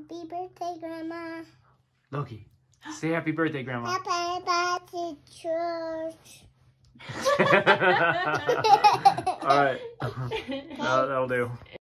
Happy birthday, Grandma. Loki, say happy birthday, Grandma. Happy birthday, church. All right. That'll do.